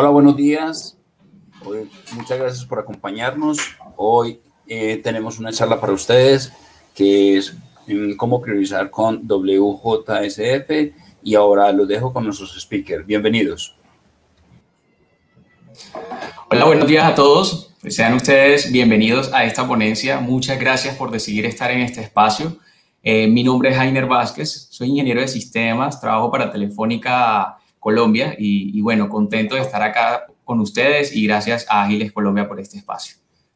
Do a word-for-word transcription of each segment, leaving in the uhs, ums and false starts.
Hola, buenos días. Hoy, muchas gracias por acompañarnos. Hoy eh, tenemos una charla para ustedes que es en cómo priorizar con W J S F y ahora los dejo con nuestros speakers. Bienvenidos. Hola, buenos días a todos. Sean ustedes bienvenidos a esta ponencia. Muchas gracias por decidir estar en este espacio. Eh, mi nombre es Jainer Vázquez, soy ingeniero de sistemas, trabajo para Telefónica Colombia y, y bueno, contento de estar acá con ustedes y gracias a Ágiles Colombia por este espacio.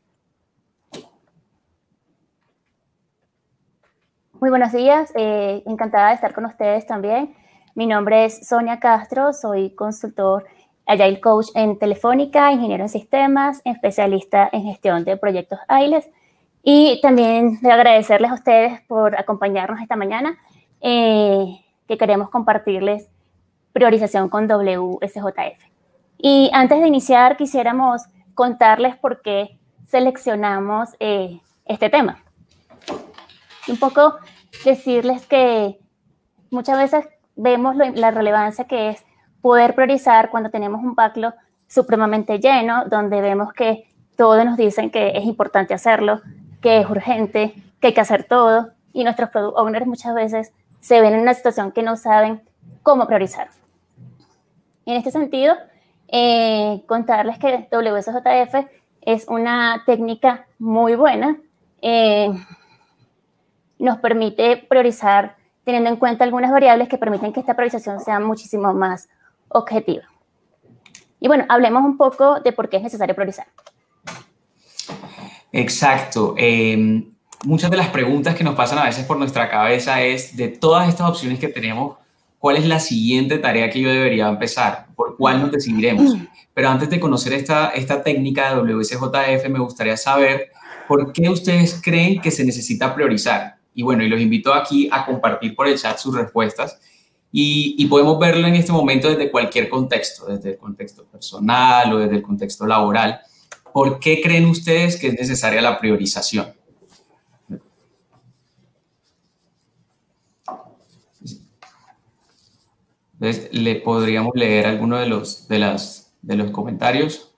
Muy buenos días, eh, encantada de estar con ustedes también. Mi nombre es Sonia Castro, soy consultor Agile Coach en Telefónica, ingeniero en sistemas, especialista en gestión de proyectos ágiles. Y también de agradecerles a ustedes por acompañarnos esta mañana, eh, que queremos compartirles priorización con W S J F. Y antes de iniciar, quisiéramos contarles por qué seleccionamos eh, este tema. Un poco decirles que muchas veces vemos lo, la relevancia que es poder priorizar cuando tenemos un backlog supremamente lleno, donde vemos que todos nos dicen que es importante hacerlo, que es urgente, que hay que hacer todo, y nuestros product owners muchas veces se ven en una situación que no saben cómo priorizar. En este sentido, eh, contarles que W S J F es una técnica muy buena, eh, nos permite priorizar teniendo en cuenta algunas variables que permiten que esta priorización sea muchísimo más objetiva. Y bueno, hablemos un poco de por qué es necesario priorizar. Exacto. Eh, muchas de las preguntas que nos pasan a veces por nuestra cabeza es, de todas estas opciones que tenemos, ¿cuál es la siguiente tarea que yo debería empezar? ¿Por cuál nos decidiremos? Pero antes de conocer esta, esta técnica de W S J F, me gustaría saber por qué ustedes creen que se necesita priorizar. Y bueno, y los invito aquí a compartir por el chat sus respuestas. Y, y podemos verlo en este momento desde cualquier contexto, desde el contexto personal o desde el contexto laboral. ¿Por qué creen ustedes que es necesaria la priorización? Entonces, le podríamos leer alguno de los, de las, de los comentarios.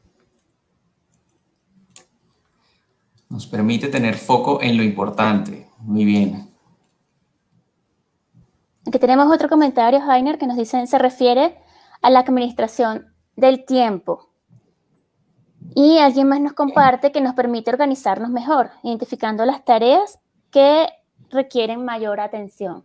Nos permite tener foco en lo importante. Muy bien. Aquí tenemos otro comentario, Jainer, que nos dice, se refiere a la administración del tiempo. Y alguien más nos comparte que nos permite organizarnos mejor, identificando las tareas que requieren mayor atención.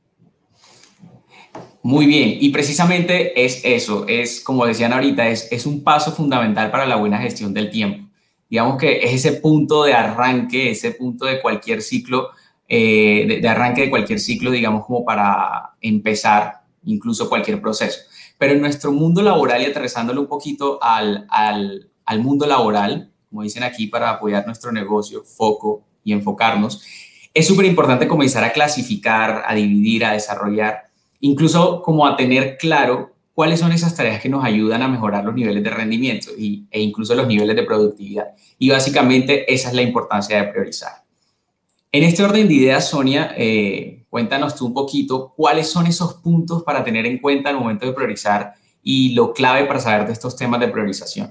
Muy bien, y precisamente es eso, es como decían ahorita, es, es un paso fundamental para la buena gestión del tiempo. Digamos que es ese punto de arranque, ese punto de cualquier ciclo, eh, de, de arranque de cualquier ciclo, digamos, como para empezar incluso cualquier proceso. Pero en nuestro mundo laboral, y aterrizándolo un poquito al, al, al mundo laboral, como dicen aquí, para apoyar nuestro negocio, foco y enfocarnos, es súper importante comenzar a clasificar, a dividir, a desarrollar, incluso como a tener claro cuáles son esas tareas que nos ayudan a mejorar los niveles de rendimiento y, e incluso los niveles de productividad. Y básicamente esa es la importancia de priorizar. En este orden de ideas, Sonia, eh, cuéntanos tú un poquito cuáles son esos puntos para tener en cuenta al momento de priorizar y lo clave para saber de estos temas de priorización.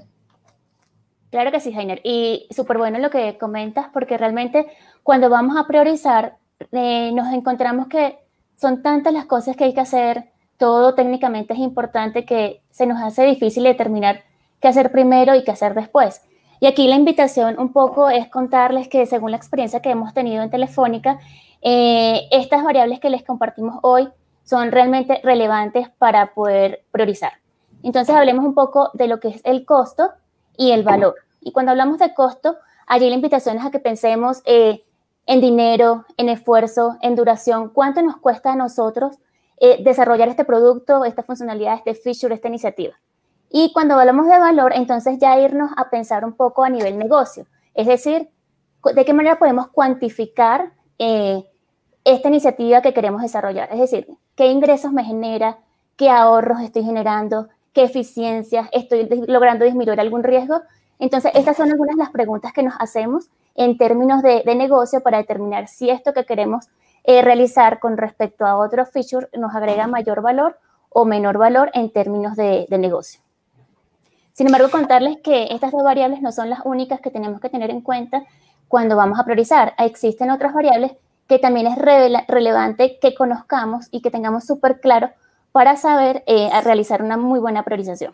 Claro que sí, Jainer. Y súper bueno lo que comentas, porque realmente cuando vamos a priorizar, eh, nos encontramos que son tantas las cosas que hay que hacer, todo técnicamente es importante que se nos hace difícil determinar qué hacer primero y qué hacer después. Y aquí la invitación un poco es contarles que según la experiencia que hemos tenido en Telefónica, eh, estas variables que les compartimos hoy son realmente relevantes para poder priorizar. Entonces hablemos un poco de lo que es el costo y el valor. Y cuando hablamos de costo, allí la invitación es a que pensemos eh, en dinero, en esfuerzo, en duración, cuánto nos cuesta a nosotros eh, desarrollar este producto, esta funcionalidad, este feature, esta iniciativa. Y cuando hablamos de valor, entonces ya irnos a pensar un poco a nivel negocio. Es decir, de qué manera podemos cuantificar eh, esta iniciativa que queremos desarrollar. Es decir, qué ingresos me genera, qué ahorros estoy generando, qué eficiencias, estoy logrando disminuir algún riesgo. Entonces, estas son algunas de las preguntas que nos hacemos en términos de, de negocio para determinar si esto que queremos eh, realizar con respecto a otro feature nos agrega mayor valor o menor valor en términos de, de negocio. Sin embargo, contarles que estas dos variables no son las únicas que tenemos que tener en cuenta cuando vamos a priorizar. Existen otras variables que también es relevante que conozcamos y que tengamos súper claro para saber eh, realizar una muy buena priorización.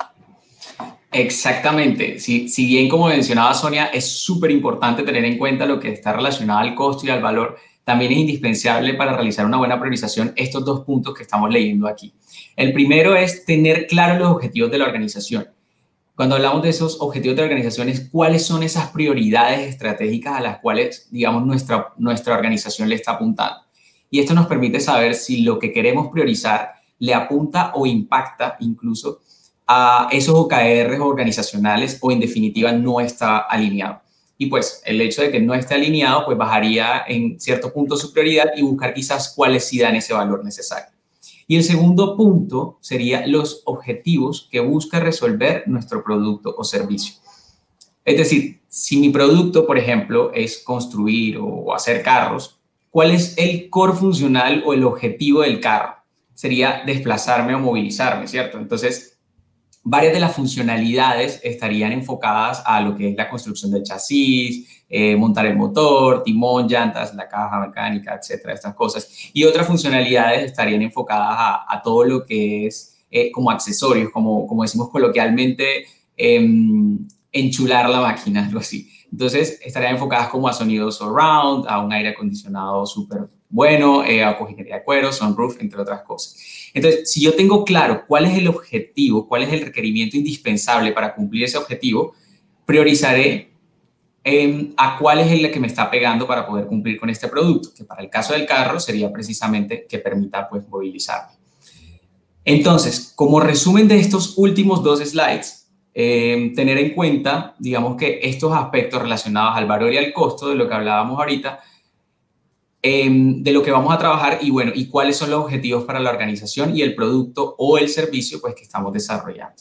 Exactamente. Si, si bien, como mencionaba Sonia, es súper importante tener en cuenta lo que está relacionado al costo y al valor, también es indispensable para realizar una buena priorización estos dos puntos que estamos leyendo aquí. El primero es tener claros los objetivos de la organización. Cuando hablamos de esos objetivos de la organización, es cuáles son esas prioridades estratégicas a las cuales, digamos, nuestra, nuestra organización le está apuntando. Y esto nos permite saber si lo que queremos priorizar le apunta o impacta incluso a esos O K Rs organizacionales o en definitiva no está alineado. Y pues el hecho de que no esté alineado pues bajaría en cierto punto su prioridad y buscar quizás cuáles sí dan ese valor necesario. Y el segundo punto sería los objetivos que busca resolver nuestro producto o servicio. Es decir, si mi producto, por ejemplo, es construir o hacer carros, ¿cuál es el core funcional o el objetivo del carro? Sería desplazarme o movilizarme, ¿cierto? Entonces, varias de las funcionalidades estarían enfocadas a lo que es la construcción del chasis, eh, montar el motor, timón, llantas, la caja mecánica, etcétera, estas cosas. Y otras funcionalidades estarían enfocadas a, a todo lo que es eh, como accesorios, como, como decimos coloquialmente, eh, enchular la máquina, algo así. Entonces, estarían enfocadas como a sonidos surround, a un aire acondicionado súper bueno, eh, a cojinería de cuero, sunroof, entre otras cosas. Entonces, si yo tengo claro cuál es el objetivo, cuál es el requerimiento indispensable para cumplir ese objetivo, priorizaré eh, a cuál es el que me está pegando para poder cumplir con este producto, que para el caso del carro sería precisamente que permita pues movilizarme. Entonces, como resumen de estos últimos dos slides, eh, tener en cuenta, digamos que estos aspectos relacionados al valor y al costo de lo que hablábamos ahorita, eh, de lo que vamos a trabajar y bueno, y cuáles son los objetivos para la organización y el producto o el servicio pues que estamos desarrollando.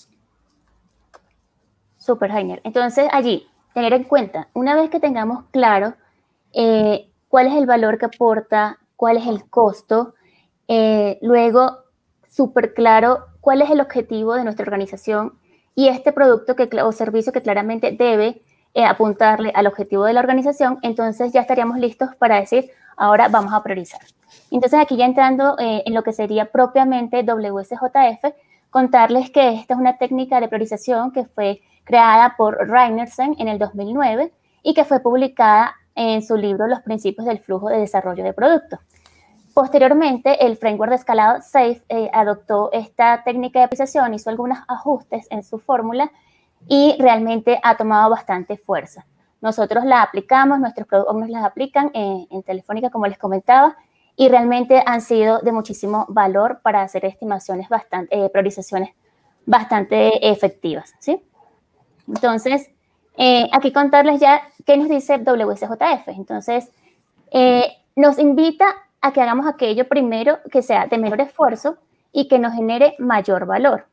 Súper, Heiner. Entonces, allí, tener en cuenta, una vez que tengamos claro eh, cuál es el valor que aporta, cuál es el costo, eh, luego, súper claro, cuál es el objetivo de nuestra organización y este producto que, o servicio que claramente debe eh, apuntarle al objetivo de la organización, entonces ya estaríamos listos para decir, ahora vamos a priorizar. Entonces, aquí ya entrando eh, en lo que sería propiamente W S J F, contarles que esta es una técnica de priorización que fue creada por Reinertsen en el dos mil nueve y que fue publicada en su libro Los principios del flujo de desarrollo de producto. Posteriormente, el framework de escalado SAFe eh, adoptó esta técnica de priorización, hizo algunos ajustes en su fórmula y realmente ha tomado bastante fuerza. Nosotros la aplicamos, nuestros productos las aplican en, en Telefónica, como les comentaba, y realmente han sido de muchísimo valor para hacer estimaciones bastante, eh, priorizaciones bastante efectivas, ¿sí? Entonces, eh, aquí contarles ya qué nos dice W S J F. Entonces, eh, nos invita a que hagamos aquello primero que sea de menor esfuerzo y que nos genere mayor valor.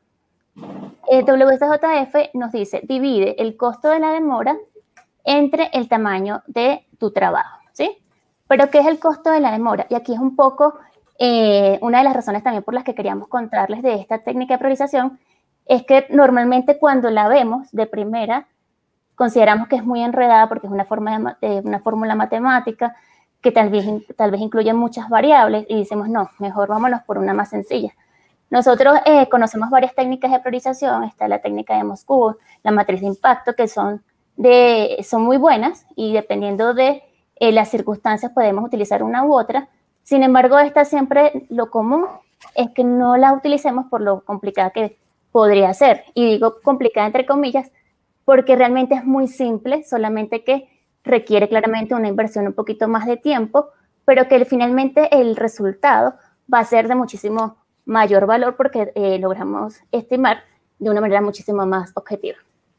Eh, W S J F nos dice, divide el costo de la demora entre el tamaño de tu trabajo, ¿sí? Pero, ¿qué es el costo de la demora? Y aquí es un poco eh, una de las razones también por las que queríamos contarles de esta técnica de priorización, es que normalmente cuando la vemos de primera, consideramos que es muy enredada porque es una, forma de, una fórmula matemática que tal vez, tal vez incluye muchas variables y decimos, no, mejor vámonos por una más sencilla. Nosotros eh, conocemos varias técnicas de priorización, está la técnica de Moscú, la matriz de impacto, que son, de, son muy buenas y dependiendo de eh, las circunstancias podemos utilizar una u otra. Sin embargo, esta siempre lo común es que no la utilicemos por lo complicada que podría ser. Y digo complicada entre comillas porque realmente es muy simple, solamente que requiere claramente una inversión un poquito más de tiempo, pero que finalmente el resultado va a ser de muchísimo mayor valor porque eh, logramos estimar de una manera muchísimo más objetiva.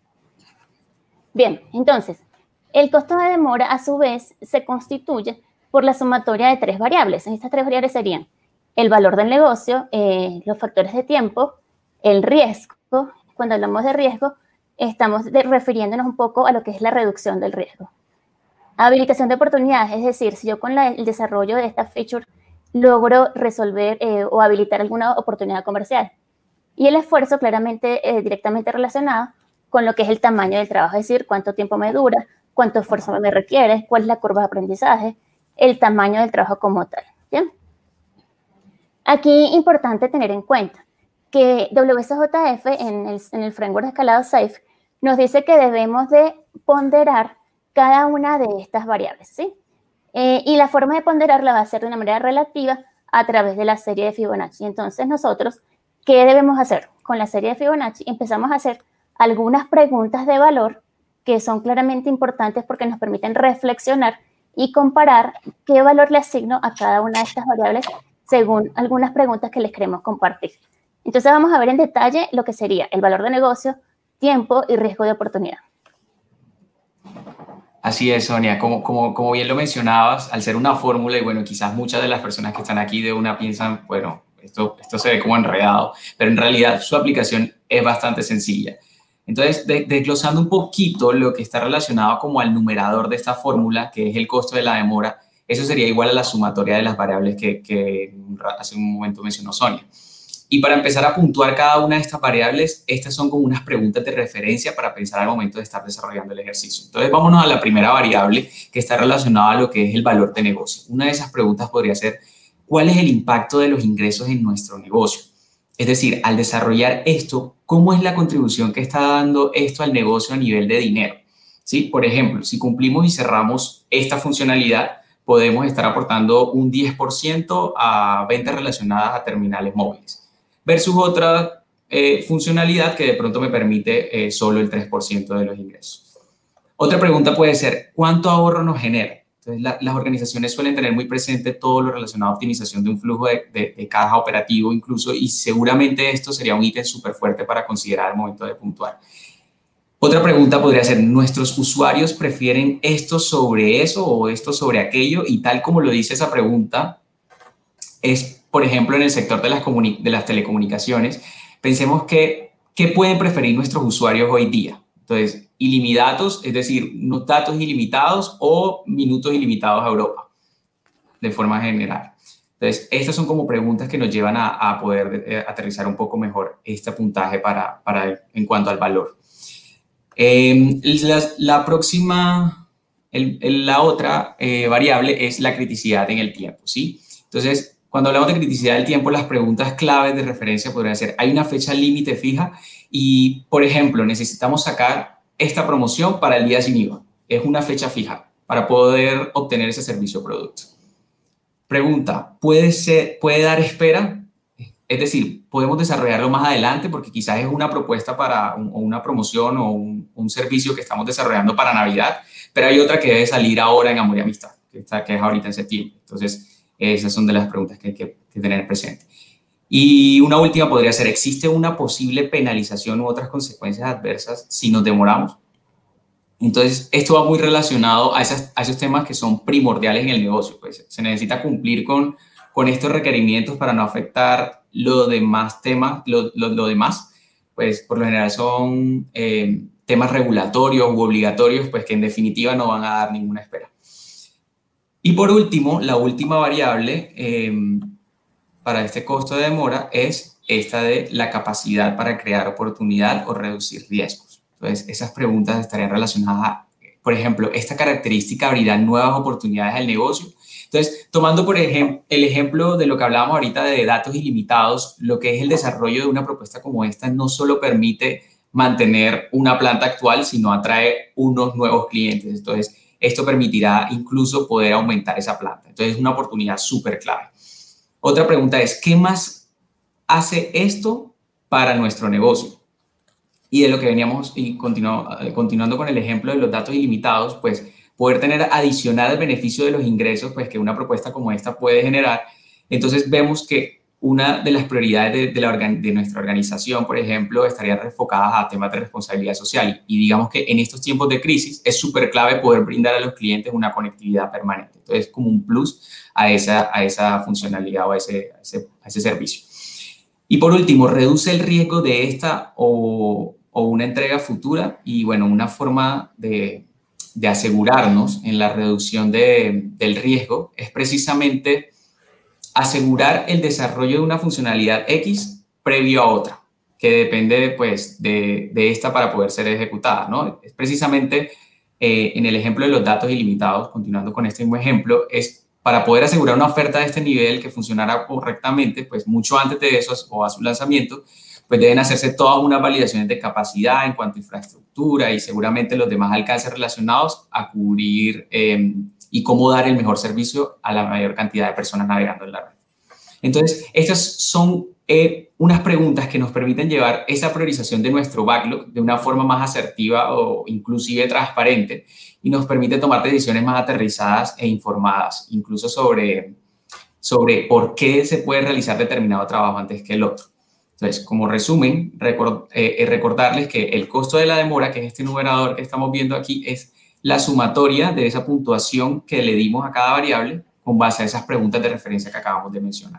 Bien, entonces, el costo de demora a su vez se constituye por la sumatoria de tres variables. Estas tres variables serían el valor del negocio, eh, los factores de tiempo, el riesgo. Cuando hablamos de riesgo, estamos de, refiriéndonos un poco a lo que es la reducción del riesgo. Habilitación de oportunidades, es decir, si yo con la, el desarrollo de esta feature logro resolver eh, o habilitar alguna oportunidad comercial. Y el esfuerzo claramente eh, directamente relacionado con lo que es el tamaño del trabajo, es decir, cuánto tiempo me dura, cuánto esfuerzo me requiere, cuál es la curva de aprendizaje, el tamaño del trabajo como tal. ¿Bien? Aquí importante tener en cuenta que W S J F en el, en el framework de escalado SAFe nos dice que debemos de ponderar cada una de estas variables, ¿sí? Eh, y la forma de ponderarla va a ser de una manera relativa a través de la serie de Fibonacci. Entonces nosotros, ¿qué debemos hacer? Con la serie de Fibonacci empezamos a hacer algunas preguntas de valor que son claramente importantes porque nos permiten reflexionar y comparar qué valor le asigno a cada una de estas variables según algunas preguntas que les queremos compartir. Entonces vamos a ver en detalle lo que sería el valor de negocio, tiempo y riesgo de oportunidad. Así es, Sonia, como, como, como bien lo mencionabas, al ser una fórmula, y bueno, quizás muchas de las personas que están aquí de una piensan, bueno, esto, esto se ve como enredado, pero en realidad su aplicación es bastante sencilla. Entonces, de, desglosando un poquito lo que está relacionado como al numerador de esta fórmula, que es el costo de la demora, eso sería igual a la sumatoria de las variables que, que hace un momento mencionó Sonia. Y para empezar a puntuar cada una de estas variables, estas son como unas preguntas de referencia para pensar al momento de estar desarrollando el ejercicio. Entonces, vámonos a la primera variable que está relacionada a lo que es el valor de negocio. Una de esas preguntas podría ser, ¿cuál es el impacto de los ingresos en nuestro negocio? Es decir, al desarrollar esto, ¿cómo es la contribución que está dando esto al negocio a nivel de dinero? ¿Sí? Por ejemplo, si cumplimos y cerramos esta funcionalidad, podemos estar aportando un diez por ciento a ventas relacionadas a terminales móviles, versus otra eh, funcionalidad que de pronto me permite eh, solo el tres por ciento de los ingresos. Otra pregunta puede ser, ¿cuánto ahorro nos genera? Entonces, la, las organizaciones suelen tener muy presente todo lo relacionado a optimización de un flujo de, de, de caja operativo incluso, y seguramente esto sería un ítem súper fuerte para considerar al momento de puntuar. Otra pregunta podría ser, ¿nuestros usuarios prefieren esto sobre eso o esto sobre aquello? Y tal como lo dice esa pregunta, es, por ejemplo, en el sector de las, de las telecomunicaciones, pensemos que, ¿qué pueden preferir nuestros usuarios hoy día? Entonces, ilimitados, es decir, unos datos ilimitados o minutos ilimitados a Europa, de forma general. Entonces, estas son como preguntas que nos llevan a, a poder eh, aterrizar un poco mejor este puntaje para, para, en cuanto al valor. Eh, la, la próxima, el, el, la otra eh, variable es la criticidad en el tiempo, ¿sí? Entonces, cuando hablamos de criticidad del tiempo, las preguntas claves de referencia podrían ser, ¿hay una fecha límite fija? Y, por ejemplo, necesitamos sacar esta promoción para el día sin I V A. Es una fecha fija para poder obtener ese servicio o producto. Pregunta, ¿puede ser, puede dar espera? Es decir, podemos desarrollarlo más adelante porque quizás es una propuesta para un, o una promoción o un, un servicio que estamos desarrollando para Navidad, pero hay otra que debe salir ahora en Amor y Amistad, que, está, que es ahorita en septiembre. Entonces, esas son de las preguntas que hay que, que tener presente. Y una última podría ser, ¿existe una posible penalización u otras consecuencias adversas si nos demoramos? Entonces, esto va muy relacionado a, esas, a esos temas que son primordiales en el negocio. Pues se necesita cumplir con, con estos requerimientos para no afectar los demás temas, lo, lo, lo demás, pues por lo general son eh, temas regulatorios u obligatorios, pues que en definitiva no van a dar ninguna espera. Y por último, la última variable eh, para este costo de demora es esta de la capacidad para crear oportunidad o reducir riesgos. Entonces, esas preguntas estarían relacionadas a, por ejemplo, esta característica abrirá nuevas oportunidades al negocio. Entonces, tomando por ejemplo el ejemplo de lo que hablábamos ahorita de datos ilimitados, lo que es el desarrollo de una propuesta como esta no solo permite mantener una planta actual, sino atrae unos nuevos clientes. Entonces, esto permitirá incluso poder aumentar esa planta. Entonces, es una oportunidad súper clave. Otra pregunta es, ¿qué más hace esto para nuestro negocio? Y de lo que veníamos, y continuo, continuando con el ejemplo de los datos ilimitados, pues poder tener adicional el beneficio de los ingresos, pues que una propuesta como esta puede generar. Entonces vemos que una de las prioridades de, de, la, de nuestra organización, por ejemplo, estaría enfocada a temas de responsabilidad social. Y digamos que en estos tiempos de crisis es súper clave poder brindar a los clientes una conectividad permanente. Entonces, como un plus a esa, a esa funcionalidad o a ese, a, ese, a ese servicio. Y por último, reduce el riesgo de esta o, o una entrega futura y, bueno, una forma de, de asegurarnos en la reducción de, del riesgo es precisamente asegurar el desarrollo de una funcionalidad X previo a otra, ¿ok? que depende pues, de, de esta para poder ser ejecutada, ¿no? Es precisamente eh, en el ejemplo de los datos ilimitados, continuando con este mismo ejemplo, es para poder asegurar una oferta de este nivel que funcionara correctamente, pues mucho antes de eso o a su lanzamiento, pues deben hacerse todas unas validaciones de capacidad en cuanto a infraestructura y seguramente los demás alcances relacionados a cubrir eh, y cómo dar el mejor servicio a la mayor cantidad de personas navegando en la red. Entonces, estas son eh, unas preguntas que nos permiten llevar esa priorización de nuestro backlog de una forma más asertiva o inclusive transparente y nos permite tomar decisiones más aterrizadas e informadas, incluso sobre, sobre por qué se puede realizar determinado trabajo antes que el otro. Entonces, como resumen, record, eh, recordarles que el costo de la demora, que es este numerador que estamos viendo aquí, es la sumatoria de esa puntuación que le dimos a cada variable con base a esas preguntas de referencia que acabamos de mencionar.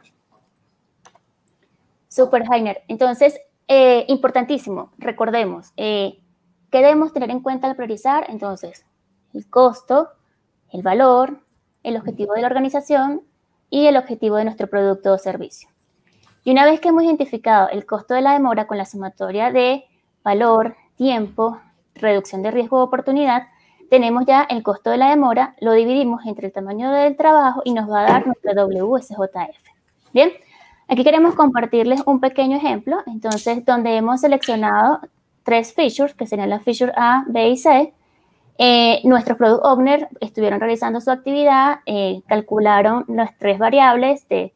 Super, Heiner. Entonces, eh, importantísimo, recordemos, eh, ¿qué debemos tener en cuenta al priorizar? Entonces, el costo, el valor, el objetivo de la organización y el objetivo de nuestro producto o servicio. Y una vez que hemos identificado el costo de la demora con la sumatoria de valor, tiempo, reducción de riesgo o oportunidad, tenemos ya el costo de la demora, lo dividimos entre el tamaño del trabajo y nos va a dar nuestra W S J F. Bien, aquí queremos compartirles un pequeño ejemplo, entonces, donde hemos seleccionado tres features, que serían las features A, B y C. Eh, nuestros Product Owner estuvieron realizando su actividad, eh, calcularon las tres variables de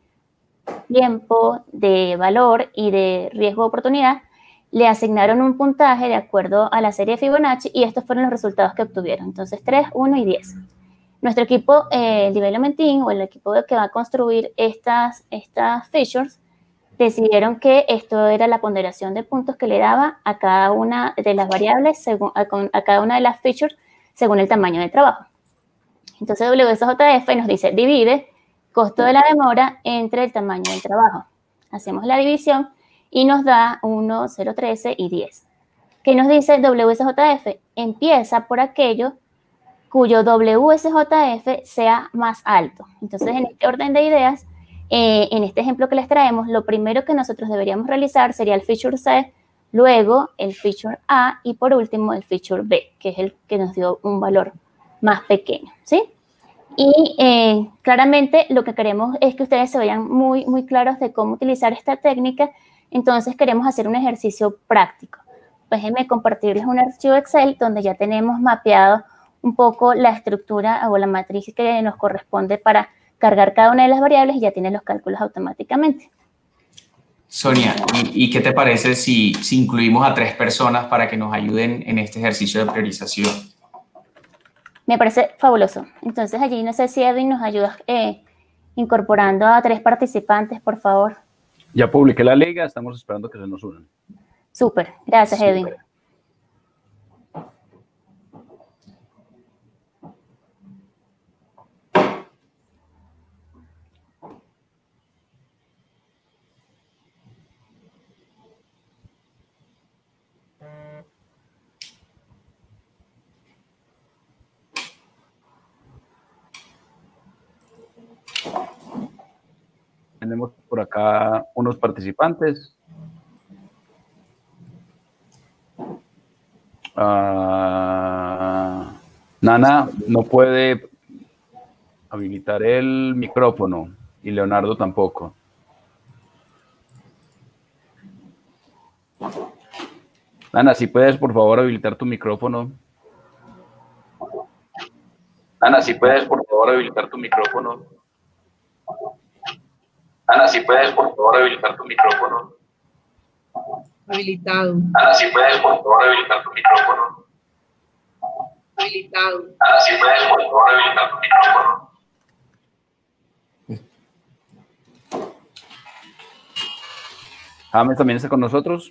tiempo, de valor y de riesgo de oportunidad, le asignaron un puntaje de acuerdo a la serie de Fibonacci y estos fueron los resultados que obtuvieron. Entonces, tres, uno y diez. Nuestro equipo, eh, el Development Team o el equipo que va a construir estas, estas features, decidieron que esto era la ponderación de puntos que le daba a cada una de las variables, según, a, a cada una de las features, según el tamaño de trabajo. Entonces, W S J F nos dice, divide costo de la demora entre el tamaño del trabajo. Hacemos la división y nos da uno, cero, trece y diez. ¿Qué nos dice W S J F? Empieza por aquello cuyo W S J F sea más alto. Entonces, en este orden de ideas, eh, en este ejemplo que les traemos, lo primero que nosotros deberíamos realizar sería el feature C, luego el feature A y por último el feature B, que es el que nos dio un valor más pequeño, ¿sí? Y eh, claramente lo que queremos es que ustedes se vayan muy, muy claros de cómo utilizar esta técnica. Entonces queremos hacer un ejercicio práctico. Déjenme compartirles un archivo Excel donde ya tenemos mapeado un poco la estructura o la matriz que nos corresponde para cargar cada una de las variables y ya tienen los cálculos automáticamente. Sonia, ¿y, y qué te parece si, si incluimos a tres personas para que nos ayuden en este ejercicio de priorización? Me parece fabuloso. Entonces allí no sé si Edwin nos ayuda eh, incorporando a tres participantes, por favor. Ya publiqué la liga, estamos esperando que se nos unan. Súper, gracias Edwin. Súper. Tenemos por acá unos participantes. Uh, Nana no puede habilitar el micrófono y Leonardo tampoco. Nana, si puedes, por favor, habilitar tu micrófono. Nana, si puedes, por favor, habilitar tu micrófono. Ana, si puedes, por favor, habilitar tu micrófono. Habilitado. Ana, si puedes, por favor, habilitar tu micrófono. Habilitado. Ana, si puedes, por favor, habilitar tu micrófono. James también está con nosotros.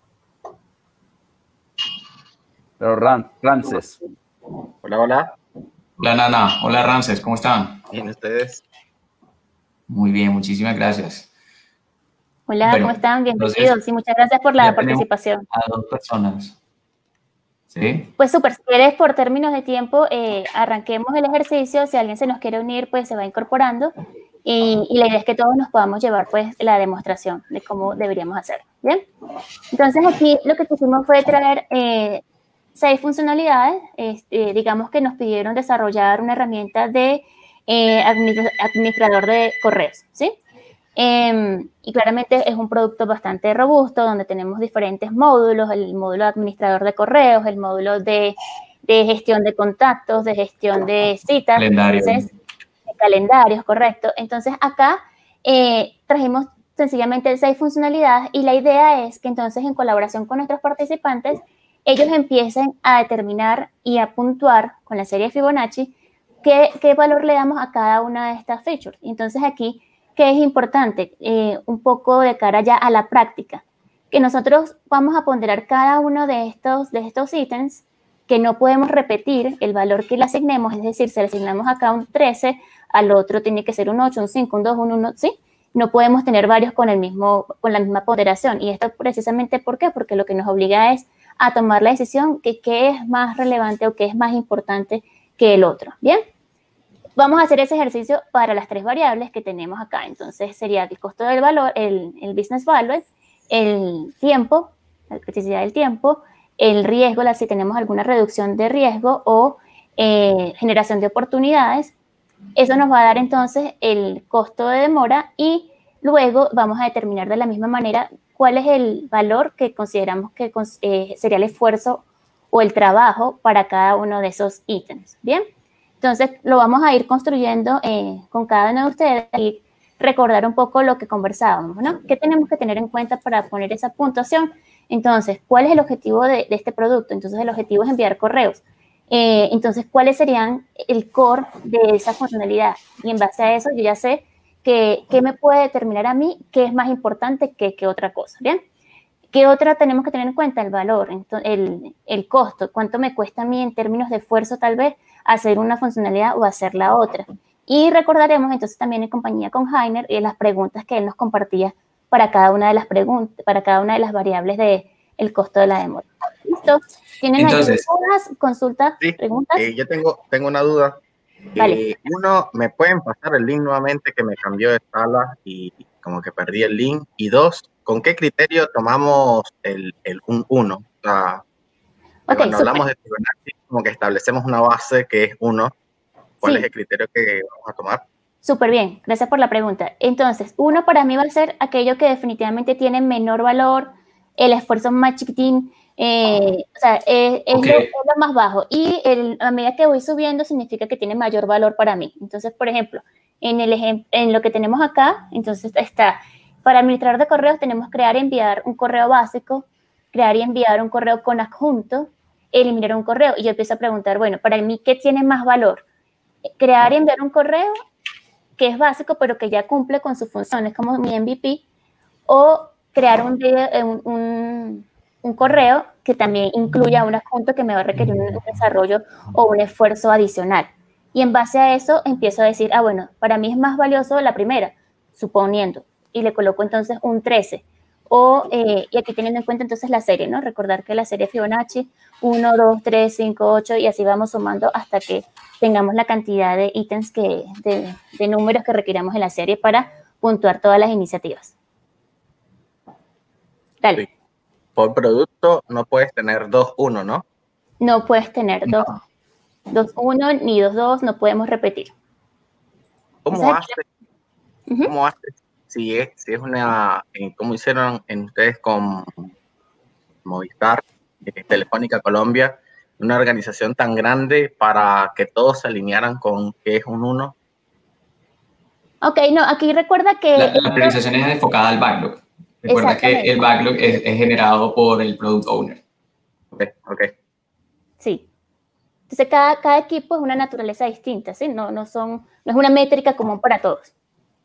Pero Ran, Rances. Hola, hola. Hola, Nana. Hola, Rances. ¿Cómo están? Bien, ¿ustedes? Muy bien, muchísimas gracias. Hola, bueno, ¿cómo están? Bienvenidos y muchas gracias por la participación. A dos personas. ¿Sí? Pues súper, si quieres, por términos de tiempo, eh, arranquemos el ejercicio. Si alguien se nos quiere unir, pues se va incorporando. Y, y la idea es que todos nos podamos llevar, pues, la demostración de cómo deberíamos hacerlo. ¿Bien? Entonces aquí lo que quisimos fue traer eh, seis funcionalidades, este, digamos que nos pidieron desarrollar una herramienta de eh, administrador de correos, ¿sí? Eh, y claramente es un producto bastante robusto donde tenemos diferentes módulos, el módulo de administrador de correos, el módulo de, de gestión de contactos, de gestión de citas, Calendario. entonces, de calendarios, correcto. Entonces acá eh, trajimos sencillamente seis funcionalidades y la idea es que entonces en colaboración con nuestros participantes ellos empiecen a determinar y a puntuar con la serie Fibonacci qué, qué valor le damos a cada una de estas features. Entonces aquí, ¿qué es importante? Eh, un poco de cara ya a la práctica, que nosotros vamos a ponderar cada uno de estos, de estos ítems que no podemos repetir el valor que le asignemos, es decir, si le asignamos acá un trece, al otro tiene que ser un ocho, un cinco, un dos, un uno, ¿sí? No podemos tener varios con, el mismo, con la misma ponderación. Y esto precisamente, ¿por qué? Porque lo que nos obliga es a tomar la decisión que qué es más relevante o qué es más importante que el otro. ¿Bien? Vamos a hacer ese ejercicio para las tres variables que tenemos acá. Entonces, sería el costo del valor, el, el business value, el tiempo, la criticidad del tiempo, el riesgo, la, si tenemos alguna reducción de riesgo o eh, generación de oportunidades. Eso nos va a dar entonces el costo de demora y luego vamos a determinar de la misma manera cuál es el valor que consideramos que eh, sería el esfuerzo o el trabajo para cada uno de esos ítems. Bien, entonces lo vamos a ir construyendo eh, con cada uno de ustedes y recordar un poco lo que conversábamos, ¿no? ¿Qué tenemos que tener en cuenta para poner esa puntuación? Entonces, ¿cuál es el objetivo de, de este producto? Entonces, el objetivo es enviar correos. Eh, entonces, ¿cuáles serían el core de esa funcionalidad? Y en base a eso, yo ya sé que, qué me puede determinar a mí qué es más importante que, que otra cosa, ¿bien? ¿Qué otra tenemos que tener en cuenta? El valor, el, el costo, cuánto me cuesta a mí en términos de esfuerzo tal vez hacer una funcionalidad o hacer la otra. Y recordaremos entonces también en compañía con Heiner y las preguntas que él nos compartía para cada una de las preguntas, para cada una de las variables de el costo de la demora. ¿Listo? ¿Tienen Entonces, algunas consultas, sí, preguntas? Eh, yo tengo, tengo una duda. Vale. Eh, uno, ¿me pueden pasar el link nuevamente que me cambió de sala y como que perdí el link? Y dos, ¿con qué criterio tomamos el, el un uno? O sea, Okay, cuando super. hablamos de Fibonacci, como que establecemos una base que es uno. ¿Cuál Sí. es el criterio que vamos a tomar? Súper bien, gracias por la pregunta. Entonces, uno para mí va a ser aquello que definitivamente tiene menor valor, el esfuerzo más chiquitín, eh, o sea, es, es, okay. lo, es lo más bajo. Y el, a medida que voy subiendo significa que tiene mayor valor para mí. Entonces, por ejemplo, en, el ejem en lo que tenemos acá, entonces está, para administrador de correos tenemos crear y enviar un correo básico, crear y enviar un correo con adjunto, eliminar un correo. Y yo empiezo a preguntar, bueno, para mí, ¿qué tiene más valor? Crear y enviar un correo que es básico, pero que ya cumple con sus funciones como mi M V P, o crear un, un, un, un correo que también incluya un adjunto que me va a requerir un desarrollo o un esfuerzo adicional. Y en base a eso empiezo a decir, ah, bueno, para mí es más valioso la primera, suponiendo, y le coloco entonces un trece. O, eh, y aquí teniendo en cuenta entonces la serie, ¿no? Recordar que la serie Fibonacci, uno, dos, tres, cinco, ocho, y así vamos sumando hasta que tengamos la cantidad de ítems, que, de, de números que requiramos en la serie para puntuar todas las iniciativas. Dale. Sí. Por producto no puedes tener dos uno, ¿no? No puedes tener No. dos uno ni dos dos, no podemos repetir. ¿Cómo haces? Uh-huh. ¿Cómo haces? Si es, si es una, ¿cómo hicieron en ustedes con Movistar, eh, Telefónica Colombia, una organización tan grande para que todos se alinearan con que es un uno? Ok, no, aquí recuerda que... La, la priorización es enfocada al backlog. Recuerda que el backlog es, es generado por el product owner. Ok, ok. Sí. Entonces, cada, cada equipo es una naturaleza distinta, ¿sí? No, no, son, no es una métrica común para todos.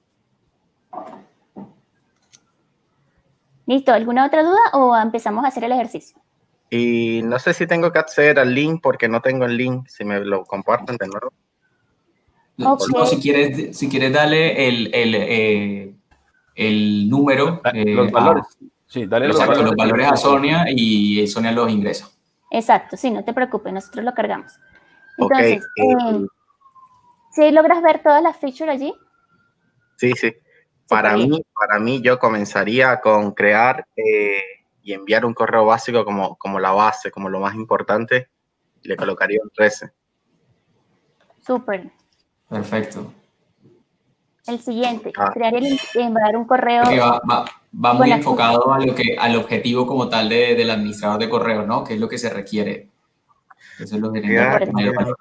¿Listo? ¿Alguna otra duda o empezamos a hacer el ejercicio? Y no sé si tengo que acceder al link porque no tengo el link. Si me lo comparten de nuevo. Okay. No, si quieres, si quieres dale el, el, eh, el número. Eh, los valores. A, sí, dale exacto, los valores, los valores a Sonia y Sonia los ingresa. Exacto, sí, no te preocupes, nosotros lo cargamos. Entonces, okay. eh, ¿sí logras ver todas las features allí? Sí, sí. Para mí, para mí, yo comenzaría con crear eh, y enviar un correo básico como, como la base, como lo más importante. Le colocaría un trece. Súper. Perfecto. El siguiente, Ah. crear y enviar un correo. Porque va, va, va muy enfocado a lo que, al objetivo como tal de, del administrador de correo, ¿no? Que es lo que se requiere. Eso es lo que Crear, mayor valor.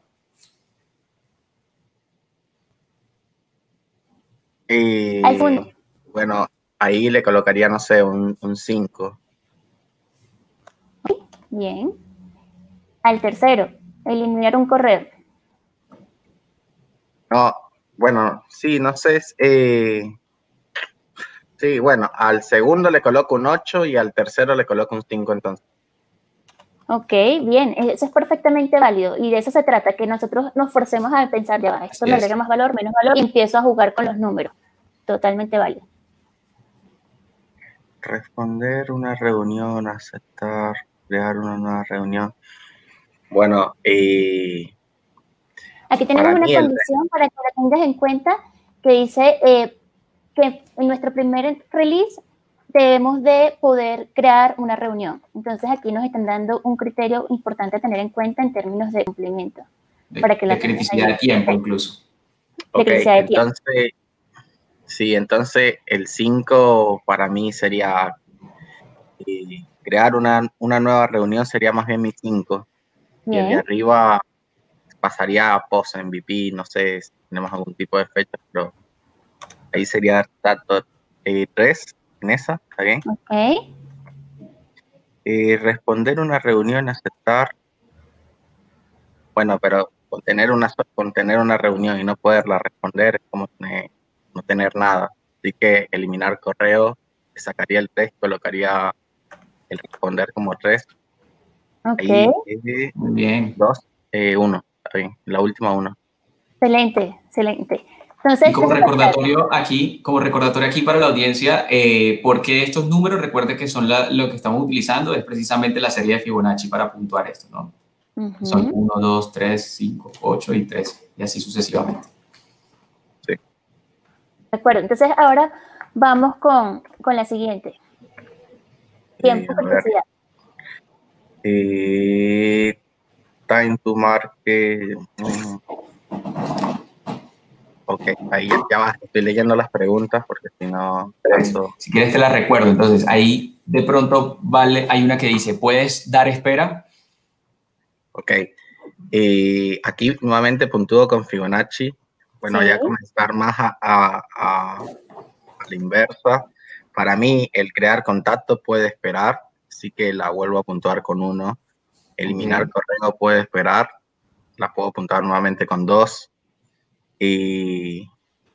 Y bueno, ahí le colocaría, no sé, un cinco. Bien. Al tercero, eliminar un correo. No, bueno, sí, no sé. Eh, sí, bueno, al segundo le coloco un ocho y al tercero le coloco un cinco entonces. Ok, bien, eso es perfectamente válido y de eso se trata, que nosotros nos forcemos a pensar, ya va, esto le agrega más valor, menos valor, y empiezo a jugar con los números. Totalmente válido. Responder una reunión, aceptar, crear una nueva reunión. Bueno, eh, aquí tenemos una condición para que la tengas en cuenta que dice eh, que en nuestro primer release debemos de poder crear una reunión. Entonces aquí nos están dando un criterio importante a tener en cuenta en términos de cumplimiento. De, para que de la criticidad de tiempo incluso. Ok, entonces, sí, entonces el cinco para mí sería eh, crear una, una nueva reunión, sería más bien mi cinco. Y el de arriba pasaría a post M V P, no sé si tenemos algún tipo de fecha, pero ahí sería dato eh, tres en esa, ¿está bien? Ok. Eh, responder una reunión, aceptar. Bueno, pero con tener una, con tener una reunión y no poderla responder es como tener, no tener nada. Así que eliminar correo, sacaría el tres, colocaría el responder como tres. Ok. Ahí, eh, muy bien. dos, eh, uno, está bien, la última uno. Excelente, excelente. Entonces, y como recordatorio aquí, como recordatorio aquí para la audiencia, eh, porque estos números, recuerde que son la, lo que estamos utilizando, es precisamente la serie de Fibonacci para puntuar esto, ¿no? Uh-huh. Son uno, dos, tres, cinco, ocho y tres, y así sucesivamente. Sí. De acuerdo, entonces ahora vamos con, con la siguiente. Tiempo, capacidad. Eh, time to market. Mm. Ok, ahí ya, ya va, estoy leyendo las preguntas porque si no... Tanto... Si quieres te las recuerdo, entonces ahí de pronto vale, hay una que dice, ¿puedes dar espera? Ok, eh, aquí nuevamente puntúo con Fibonacci. Bueno, sí. Ya comenzar más a, a, a, a la inversa. Para mí el crear contacto puede esperar, así que la vuelvo a puntuar con uno. Eliminar okay. correo puede esperar, la puedo puntuar nuevamente con dos. Y...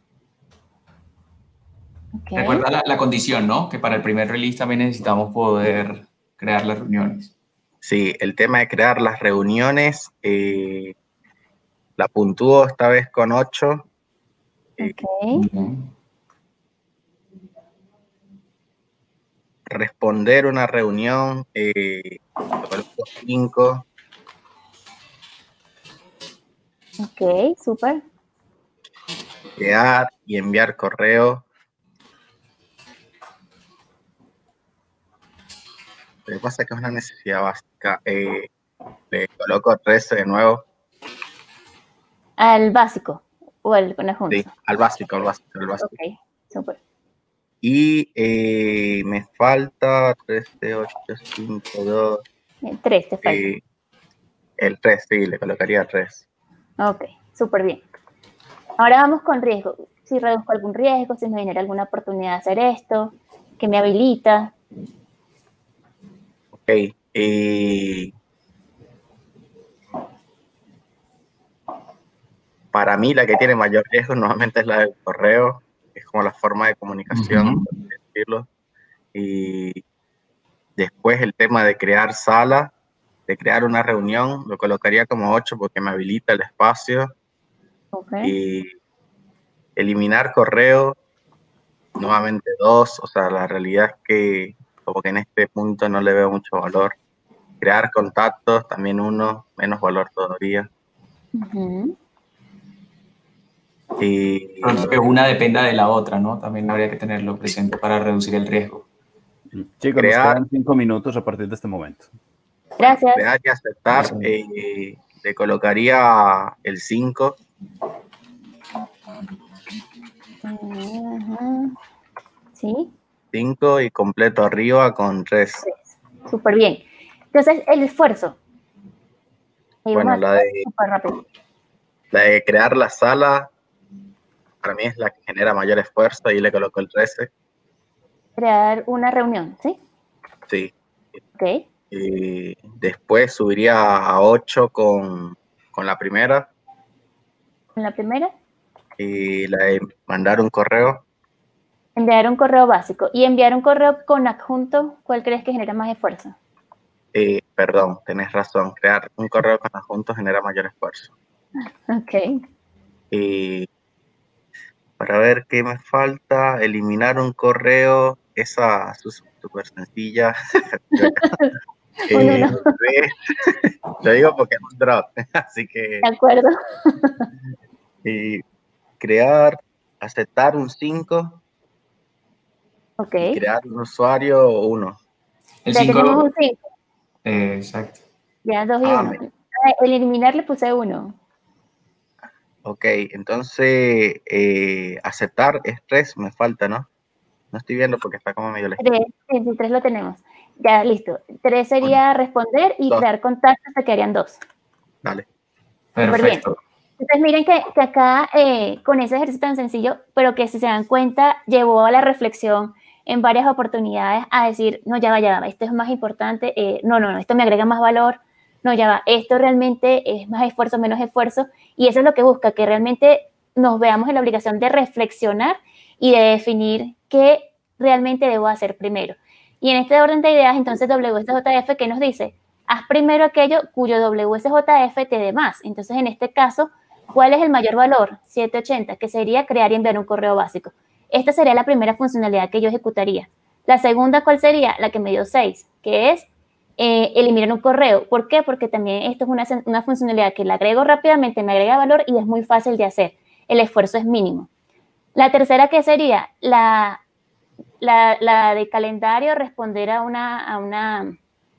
Okay. Recuerda la, la condición, ¿no? Que para el primer release también necesitamos poder crear las reuniones. Sí, el tema de crear las reuniones, eh, la puntúo esta vez con ocho. Eh, okay. Responder una reunión, eh, cinco. Ok, súper. Crear y enviar correo. Lo que pasa es que es una necesidad básica. Eh, le coloco trece de nuevo. ¿Al básico o al conjunto? Sí, al básico, al básico, al básico. Ok, súper. Y eh, me falta tres, ocho, cinco, dos. El tres te falta. Eh, el tres, sí, le colocaría tres. Ok, súper bien. Ahora vamos con riesgo. Si reduzco algún riesgo, si me genera alguna oportunidad de hacer esto, que me habilita. Ok. Eh, para mí la que tiene mayor riesgo normalmente es la del correo. Es como la forma de comunicación, uh-huh. por así decirlo. Y después el tema de crear sala, de crear una reunión, lo colocaría como ocho porque me habilita el espacio. Okay. Y eliminar correo, nuevamente dos. O sea, la realidad es que como que en este punto no le veo mucho valor. Crear contactos, también uno, menos valor todavía. Uh-huh. Y pronto que una dependa de la otra, ¿no? También habría que tenerlo presente para reducir el riesgo. Chicos, crear, nos quedan cinco minutos a partir de este momento. Gracias. Crear y aceptar, eh, le colocaría el cinco. Uh-huh. Sí. cinco y completo arriba con tres. Súper bien. Entonces, el esfuerzo. Y bueno, la de, la de crear la sala, para mí es la que genera mayor esfuerzo, y le coloco el trece. Crear una reunión, ¿sí? Sí. Ok. Y después subiría a ocho con, con la primera. ¿Con la primera? Y la de mandar un correo. Enviar un correo básico. ¿Y enviar un correo con adjunto, cuál crees que genera más esfuerzo? Eh, perdón, tenés razón. Crear un correo con adjunto genera mayor esfuerzo. Ok. Y para ver qué me falta, eliminar un correo, esa es súper sencilla. eh, lo digo porque es un drop, así que... De acuerdo. Y crear, aceptar un cinco. Ok. Y crear un usuario uno. El ya cinco, tenemos un cinco. Eh, exacto. Ya dos y ah, uno. Me... Eliminar le puse uno. Ok, entonces eh, aceptar es tres, me falta, ¿no? No estoy viendo porque está como medio lejos. Tres, sí, sí, tres lo tenemos. Ya, listo. Tres sería bueno, responder y dos. Crear contactos, te quedarían dos. Dale. Perfecto. Entonces miren que, que acá eh, con ese ejercicio tan sencillo, pero que si se dan cuenta, llevó a la reflexión en varias oportunidades a decir, no, ya va, ya va, esto es más importante, eh, no, no, no, esto me agrega más valor, no, ya va, esto realmente es más esfuerzo, menos esfuerzo, y eso es lo que busca, que realmente nos veamos en la obligación de reflexionar y de definir qué realmente debo hacer primero. Y en este orden de ideas, entonces W S J F, ¿qué nos dice? Haz primero aquello cuyo W S J F te dé más. Entonces, en este caso, ¿cuál es el mayor valor? setecientos ochenta, que sería crear y enviar un correo básico. Esta sería la primera funcionalidad que yo ejecutaría. La segunda, ¿cuál sería? La que me dio seis, que es eh, eliminar un correo. ¿Por qué? Porque también esto es una, una funcionalidad que la agrego rápidamente, me agrega valor y es muy fácil de hacer. El esfuerzo es mínimo. La tercera, ¿qué sería? La, la, la de calendario, responder a una, a una,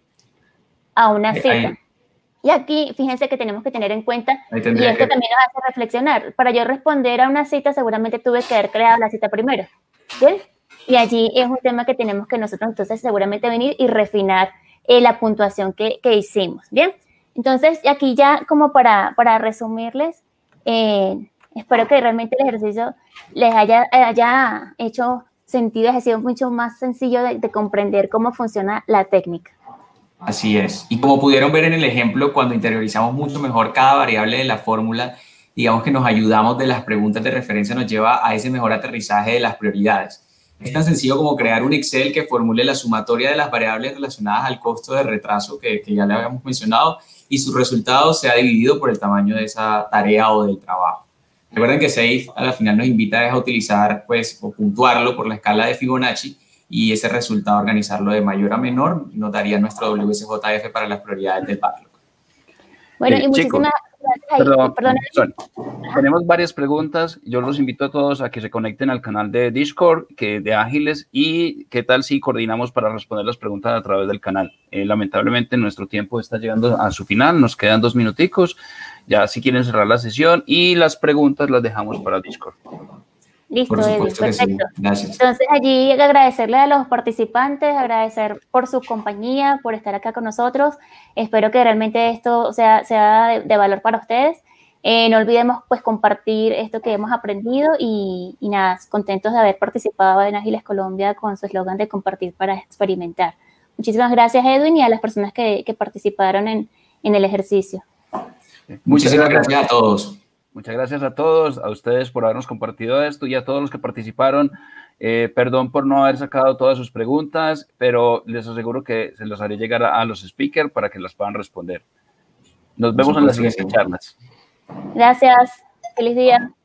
a una cita. Ahí. Y aquí, fíjense que tenemos que tener en cuenta, y esto que... también nos hace reflexionar. Para yo responder a una cita, seguramente tuve que haber creado la cita primero. ¿Bien? Y allí es un tema que tenemos que nosotros entonces seguramente venir y refinar eh, la puntuación que, que hicimos. ¿Bien? Entonces, aquí ya como para, para resumirles, eh, espero que realmente el ejercicio les haya, haya hecho sentido, haya sido mucho más sencillo de, de comprender cómo funciona la técnica. Así es. Y como pudieron ver en el ejemplo, cuando interiorizamos mucho mejor cada variable de la fórmula, digamos que nos ayudamos de las preguntas de referencia, nos lleva a ese mejor aterrizaje de las prioridades. Es tan sencillo como crear un Excel que formule la sumatoria de las variables relacionadas al costo de retraso que, que ya le habíamos mencionado y su resultado sea dividido por el tamaño de esa tarea o del trabajo. Recuerden que SAFe a la final nos invita a utilizar, pues, o puntuarlo por la escala de Fibonacci, y ese resultado organizarlo de mayor a menor nos daría nuestro W S J F para las prioridades del backlog. Bueno, eh, y muchísimas gracias. Perdón, perdón. Tenemos varias preguntas. Yo los invito a todos a que se conecten al canal de Discord que de Ágiles, y qué tal si coordinamos para responder las preguntas a través del canal. Eh, lamentablemente nuestro tiempo está llegando a su final, nos quedan dos minuticos. Ya si quieren cerrar la sesión, y las preguntas las dejamos para Discord. Listo, por supuesto Edwin, perfecto. Que sí. Gracias. Entonces, allí agradecerle a los participantes, agradecer por su compañía, por estar acá con nosotros. Espero que realmente esto sea, sea de, de valor para ustedes. Eh, no olvidemos, pues, compartir esto que hemos aprendido y, y nada, contentos de haber participado en Ágiles Colombia con su eslogan de compartir para experimentar. Muchísimas gracias, Edwin, y a las personas que, que participaron en, en el ejercicio. Muchísimas gracias a todos. Muchas gracias a todos, a ustedes por habernos compartido esto, y a todos los que participaron. Eh, perdón por no haber sacado todas sus preguntas, pero les aseguro que se los haré llegar a, a los speakers para que las puedan responder. Nos vemos en las siguientes charlas. Gracias. Feliz día.